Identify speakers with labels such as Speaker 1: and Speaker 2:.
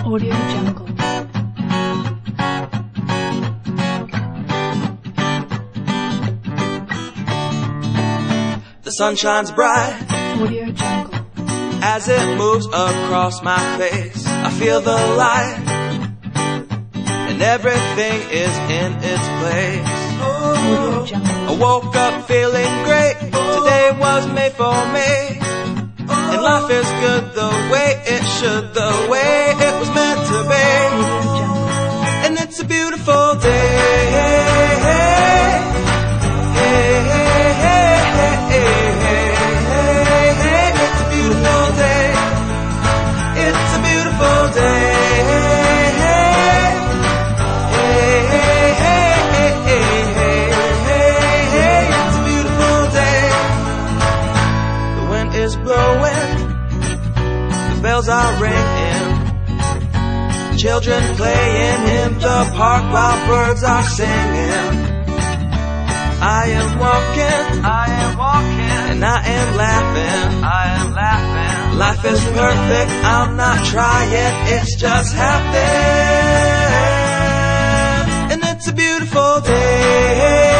Speaker 1: Audio Jungle.
Speaker 2: The sun shines bright
Speaker 1: Audio Jungle.
Speaker 2: as it moves across my face. I feel the light and everything is in its place.
Speaker 1: Audio Jungle.
Speaker 2: I woke up feeling great. Today was made for me. And life is good the way it should, the way it was meant to be.
Speaker 1: Audio Jungle.
Speaker 2: And it's a beautiful day. It's a beautiful day. It's a beautiful day. It's a beautiful day. The wind is blowing, the bells are ringing, children playing in the park while birds are singing. I am walking, and I am laughing, Life is perfect, I'm not trying, it's just happening. And it's a beautiful day.